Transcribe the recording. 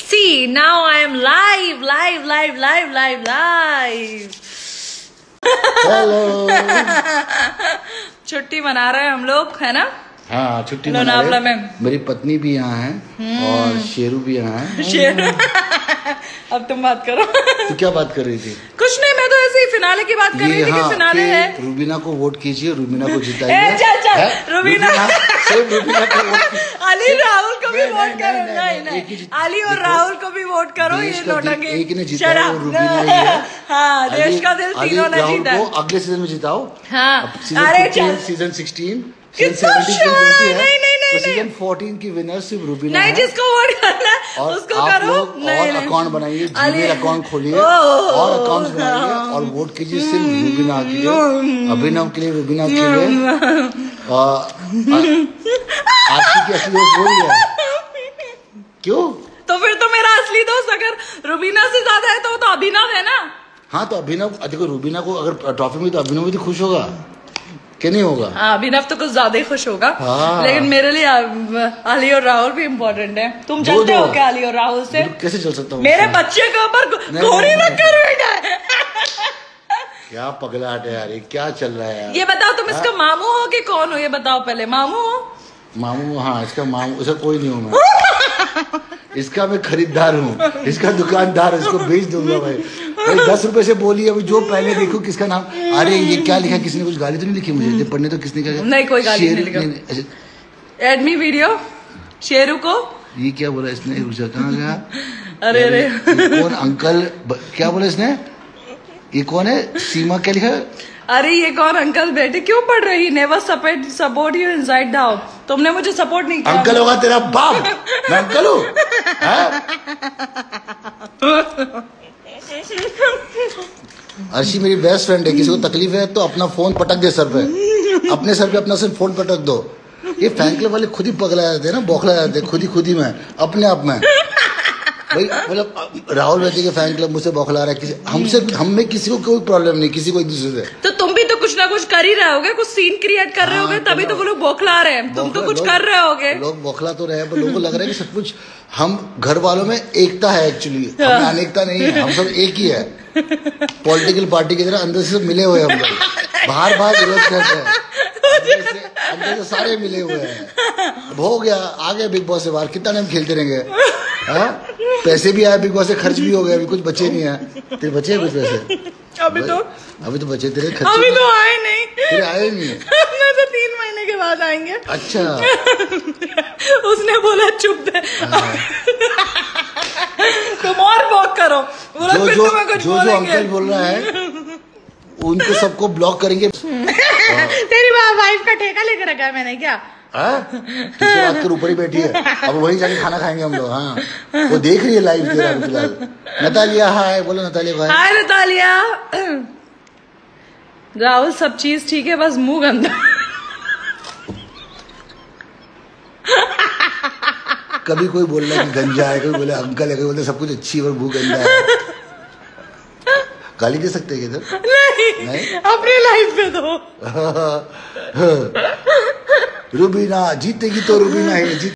See, now I am live. Hello. छुट्टी मना रहे हैं हम लोग, है ना? हाँ, छुट्टी मना रहे हैं। मेरी पत्नी भी यहाँ है और शेरू भी यहाँ है। शेरू अब तुम बात करो। तो क्या बात कर रही थी? कुछ नहीं, मैं तो ऐसे ही फिनाले की बात कर रही थी कि फिनाले है। रूबीना को वोट कीजिए, रूबीना को जिताइए। रूबीना सिर्फ रूबीना को वोट। अली राहुल को भी वोट करो। नहीं, अली और राहुल को भी वोट करो। ये नौटंकी एक ने जीता है, वो रूबीना ही है। हाँ, देश का दिल तीनों ने जीता है। अगले सीजन में जिताओ। हाँ, सीजन 16 तो सीजन 14 की विनर सिर्फ रूबीना है। जिसको वोट करना है उसको करो। और अकाउंट बनाइए, जीमेल अकाउंट खोलिए और अकाउंट बनाइए और वोट कीजिए सिर्फ रूबीना के लिए, अभिनव के लिए, रूबीना के लिए। आपकी क्या असली दोस्त वही है? क्यों? तो फिर तो मेरा असली दोस्त अगर रूबीना से ज्यादा है तो वो तो अभिनव है ना। हाँ, तो अभिनव, देखो रूबीना को अगर ट्रॉफी में तो अभिनव भी तो खुश होगा कि नहीं होगा? हाँ, अभिनव तो कुछ ज्यादा ही खुश होगा। हाँ। लेकिन मेरे लिए अली और राहुल भी इम्पोर्टेंट है। तुम चलते हो क्या अली और राहुल से? कैसे चल सकता हूँ? मेरे बच्चे के ऊपर गोली मत कर बेटा। क्या पगलाहट है यार, ये क्या चल रहा है यार? ये बताओ, तुम इसका मामू हो कि कौन हो? ये बताओ पहले। मामू हो? मामू? हाँ, इसका मामू। इसका कोई नहीं हूँ मैं। इसका मैं खरीदार हूँ, इसका दुकानदार, इसको बेच दूंगा भाई। 10 रुपए से बोलिए अभी, जो पहले देखो किसका नाम। अरे ये क्या लिखा? किसी ने कुछ गाली तो नहीं लिखी मुझे? जब पढ़ने तो किसने क्या? नहीं, कोई गाली नहीं लिखा। एडमी वीडियो शेरू को। ये क्या बोला इसने? रुचा कहाँ गया? अरे कौन अंकल? क्या बोला इसने? ये कौन है? सीमा क्या लिखा? अरे ये कौन अंकल? बेटे क्यों पढ़ रही? Never support you inside the house. तुमने मुझे सपोर्ट नहीं किया। अंकल होगा तेरा बाप, मैं अंकल हूँ? अर्शी मेरी बेस्ट फ्रेंड है। किसी को तकलीफ है तो अपना फोन पटक दे सर पे, अपने सर पे अपना सिर्फ फोन पटक दो। ये फैन क्लब वाले खुद ही पगला जाते हैं ना, बौखला जाते हैं खुद ही में, अपने आप में भाई। मतलब राहुल वैद्य के फैन क्लब मुझसे बौखला रहा है। हमसे, हमें किसी को कोई प्रॉब्लम नहीं, किसी को एक दूसरे से। तो तुम भी तो कुछ ना कुछ कर ही रहे होगे, कुछ सीन क्रिएट कर रहे होगे, तभी तो वो लोग बौखला रहे हैं। तुम तो कुछ कर रहे होगे। लोग बौखला तो रहे हैं, पर लोगों को लग रहा है कि सब कुछ हम घर वालों में एकता है। एक्चुअली हमें अनेकता नहीं है, हम सब एक ही है। पॉलिटिकल पार्टी की तरह अंदर से सब मिले हुए हैं हम लोग। बाहर विरोध करते हैं, अंदर से सारे मिले हुए हैं। अब हो गया, आ गए बिग बॉस से बाहर, कितना टाइम खेलते रहेंगे? पैसे भी आए बिग बॉस से, खर्च भी हो गए, अभी कुछ बचे नहीं है। तेरे बचे हैं कुछ पैसे? अभी तो बचे तेरे, खर्च अभी तो आए नहीं। तेरे आए नहीं? मैं तो 3 महीने के बाद आएंगे। अच्छा। उसने बोला चुप दे। तुम और वॉक करो। जो अंकल बोल रहा है उनको सबको ब्लॉक करेंगे। तेरी वाइफ का ठेका लेकर रखा है मैंने क्या? किसी रात के ऊपर ही बैठी है, अब वहीं जाके खाना खाएंगे हम लोग। हाँ, वो देख रही है लाइव तेरा फिलहाल। नतालिया हाय बोलो। नतालिया हाय। नतालिया। राहुल सब चीज ठीक है, बस मुंह गंदा। कभी कोई बोल रहा है कि गंजा है, कोई बोले अंकल है, कोई बोलते सब कुछ अच्छी और मुंह गंदा है। गाली दे सकते हैं इधर? नहीं, अपने लाइफ पे दो। रूबीना जीतेगी तो रूबीना है।